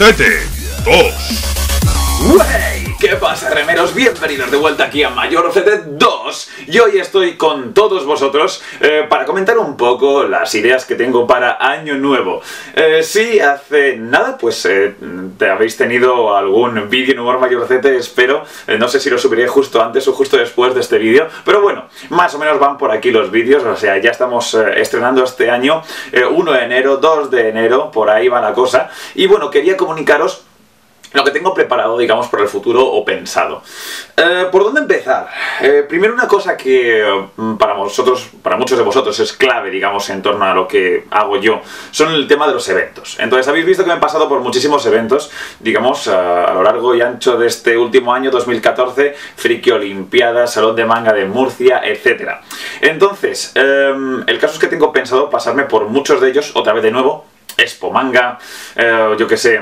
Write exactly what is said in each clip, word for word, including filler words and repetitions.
Forocete dos. ¡Wey! ¿Qué pasa, remeros? Bienvenidos de vuelta aquí a Mayorcete dos. Y hoy estoy con todos vosotros eh, para comentar un poco las ideas que tengo para Año Nuevo. Eh, sí, hace nada, pues eh, te habéis tenido algún vídeo en humor Mayorcete, espero. Eh, no sé si lo subiré justo antes o justo después de este vídeo, pero bueno, más o menos van por aquí los vídeos. O sea, ya estamos eh, estrenando este año, eh, uno de enero, dos de enero, por ahí va la cosa. Y bueno, quería comunicaros lo que tengo preparado, digamos, para el futuro o pensado. Eh, ¿Por dónde empezar? Eh, primero, una cosa que eh, para vosotros, para muchos de vosotros es clave, digamos, en torno a lo que hago yo, son el tema de los eventos. Entonces, habéis visto que me he pasado por muchísimos eventos, digamos, a, a lo largo y ancho de este último año, dos mil catorce, Friki Olimpiada, Salón de Manga de Murcia, etcétera. Entonces, eh, el caso es que tengo pensado pasarme por muchos de ellos, otra vez de nuevo, Expo Manga, eh, yo que sé.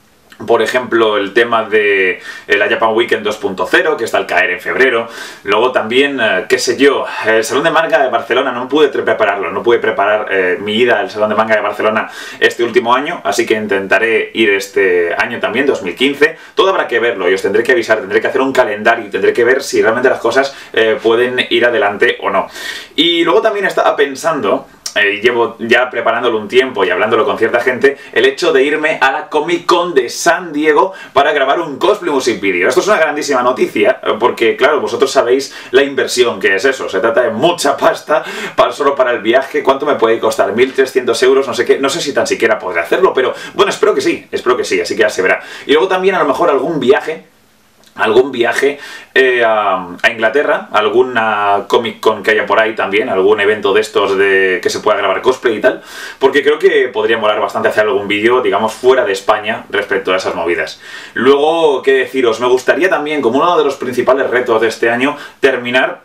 Por ejemplo, el tema de la Japan Weekend dos punto cero, que está al caer en febrero. Luego también, eh, qué sé yo, el Salón de Manga de Barcelona, no pude prepararlo, no pude preparar eh, mi ida al Salón de Manga de Barcelona este último año, así que intentaré ir este año también, dos mil quince. Todo habrá que verlo y os tendré que avisar, tendré que hacer un calendario y tendré que ver si realmente las cosas eh, pueden ir adelante o no. Y luego también estaba pensando... Eh, llevo ya preparándolo un tiempo y hablándolo con cierta gente, el hecho de irme a la Comic Con de San Diego para grabar un cosplay music video. Esto es una grandísima noticia, porque claro, vosotros sabéis la inversión que es eso. Se trata de mucha pasta para, solo para el viaje. ¿Cuánto me puede costar? mil trescientos euros, no sé qué, no sé si tan siquiera podré hacerlo, pero bueno, espero que sí, espero que sí, así que ya se verá. Y luego también a lo mejor algún viaje algún viaje eh, a, a Inglaterra, alguna Comic Con que haya por ahí también, algún evento de estos de que se pueda grabar cosplay y tal, porque creo que podría molar bastante hacer algún vídeo, digamos, fuera de España respecto a esas movidas. Luego, qué deciros, me gustaría también, como uno de los principales retos de este año, terminar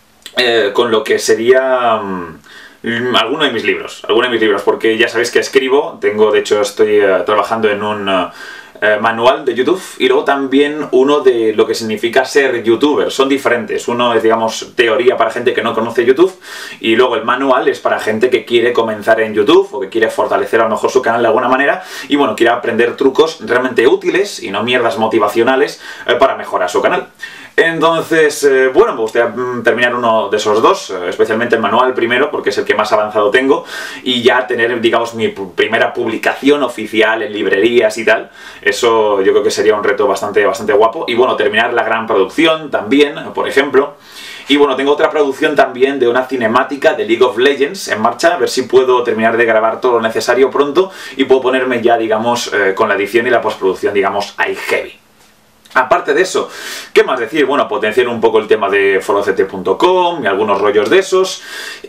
eh, con lo que sería... Um, alguno de mis libros, alguno de mis libros, porque ya sabéis que escribo, tengo, de hecho estoy uh, trabajando en un... Uh, Eh, manual de YouTube y luego también uno de lo que significa ser youtuber. Son diferentes, uno es, digamos, teoría para gente que no conoce YouTube y luego el manual es para gente que quiere comenzar en YouTube o que quiere fortalecer a lo mejor su canal de alguna manera y bueno, quiere aprender trucos realmente útiles y no mierdas motivacionales eh, para mejorar su canal. Entonces, eh, bueno, me gustaría terminar uno de esos dos, eh, especialmente el manual primero, porque es el que más avanzado tengo, y ya tener, digamos, mi primera publicación oficial en librerías y tal. Eso yo creo que sería un reto bastante, bastante guapo. Y bueno, terminar la gran producción también, por ejemplo. Y bueno, tengo otra producción también de una cinemática de League of Legends en marcha, a ver si puedo terminar de grabar todo lo necesario pronto y puedo ponerme ya, digamos, eh, con la edición y la postproducción, digamos, ahí heavy. Aparte de eso, ¿qué más decir? Bueno, potenciar un poco el tema de forocete punto com y algunos rollos de esos.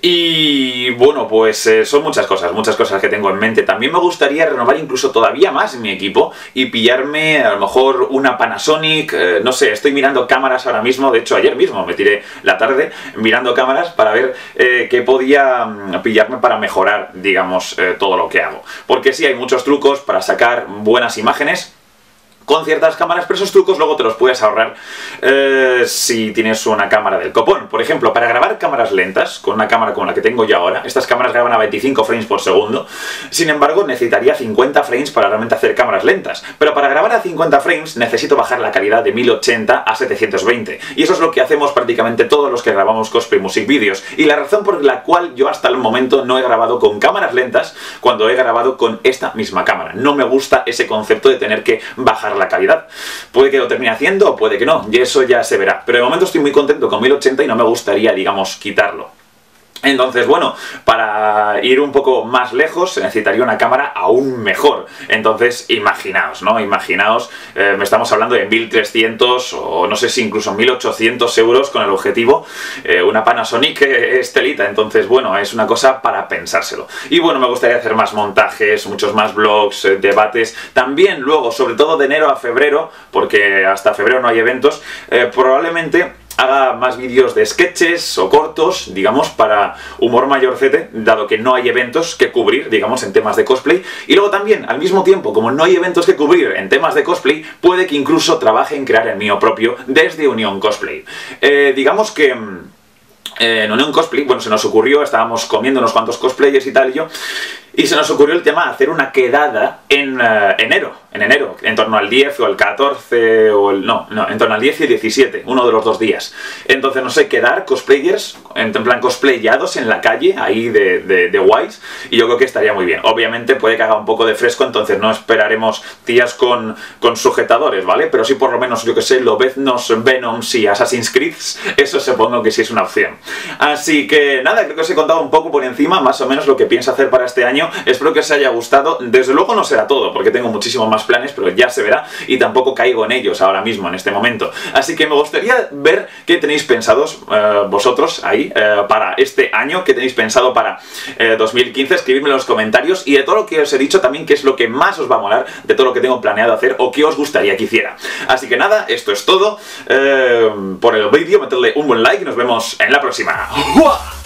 Y bueno, pues eh, son muchas cosas, muchas cosas que tengo en mente. También me gustaría renovar incluso todavía más mi equipo y pillarme a lo mejor una Panasonic, eh, no sé, estoy mirando cámaras ahora mismo, de hecho ayer mismo me tiré la tarde mirando cámaras para ver eh, qué podía pillarme para mejorar, digamos, eh, todo lo que hago. Porque sí, hay muchos trucos para sacar buenas imágenes con ciertas cámaras, pero esos trucos luego te los puedes ahorrar eh, si tienes una cámara del copón. Por ejemplo, para grabar cámaras lentas, con una cámara como la que tengo yo ahora, estas cámaras graban a veinticinco frames por segundo, sin embargo necesitaría cincuenta frames para realmente hacer cámaras lentas, pero para grabar a cincuenta frames necesito bajar la calidad de mil ochenta a setecientos veinte, y eso es lo que hacemos prácticamente todos los que grabamos cosplay music videos, y la razón por la cual yo hasta el momento no he grabado con cámaras lentas cuando he grabado con esta misma cámara. No me gusta ese concepto de tener que bajar la calidad. Puede que lo termine haciendo o puede que no, y eso ya se verá. Pero de momento estoy muy contento con mil ochenta y no me gustaría, digamos, quitarlo. Entonces, bueno, para ir un poco más lejos se necesitaría una cámara aún mejor. Entonces, imaginaos, ¿no? Imaginaos, eh, me estamos hablando de mil trescientos o no sé si incluso mil ochocientos euros con el objetivo. Eh, una Panasonic es telita, entonces, bueno, es una cosa para pensárselo. Y bueno, me gustaría hacer más montajes, muchos más vlogs, eh, debates. También luego, sobre todo de enero a febrero, porque hasta febrero no hay eventos, eh, probablemente haga más vídeos de sketches o cortos, digamos, para humor mayorcete, dado que no hay eventos que cubrir, digamos, en temas de cosplay. Y luego también, al mismo tiempo, como no hay eventos que cubrir en temas de cosplay, puede que incluso trabaje en crear el mío propio desde Unión Cosplay. Eh, digamos que... Eh, en Unión Cosplay, bueno, se nos ocurrió, estábamos comiendo unos cuantos cosplayers y tal y yo, y se nos ocurrió el tema de hacer una quedada en uh, enero. en enero, en torno al diez o el catorce o el... no, no, en torno al diez y el diecisiete, uno de los dos días. Entonces, no sé, quedar cosplayers, en plan cosplayados en la calle, ahí de, de, de guays, y yo creo que estaría muy bien. Obviamente puede que haga un poco de fresco, entonces no esperaremos tías con, con sujetadores, ¿vale? Pero sí por lo menos, yo que sé, Lobeznos, Venoms y Assassin's Creed, eso supongo que sí es una opción. Así que nada, creo que os he contado un poco por encima, más o menos lo que pienso hacer para este año. Espero que os haya gustado. Desde luego no será todo, porque tengo muchísimos más planes, pero ya se verá, y tampoco caigo en ellos ahora mismo, en este momento. Así que me gustaría ver qué tenéis pensados eh, vosotros ahí eh, para este año, qué tenéis pensado para eh, dos mil quince, escribidme en los comentarios, y de todo lo que os he dicho también qué es lo que más os va a molar, de todo lo que tengo planeado hacer o qué os gustaría que hiciera. Así que nada, esto es todo eh, por el vídeo. Metedle un buen like y nos vemos en la próxima. ¡Uah!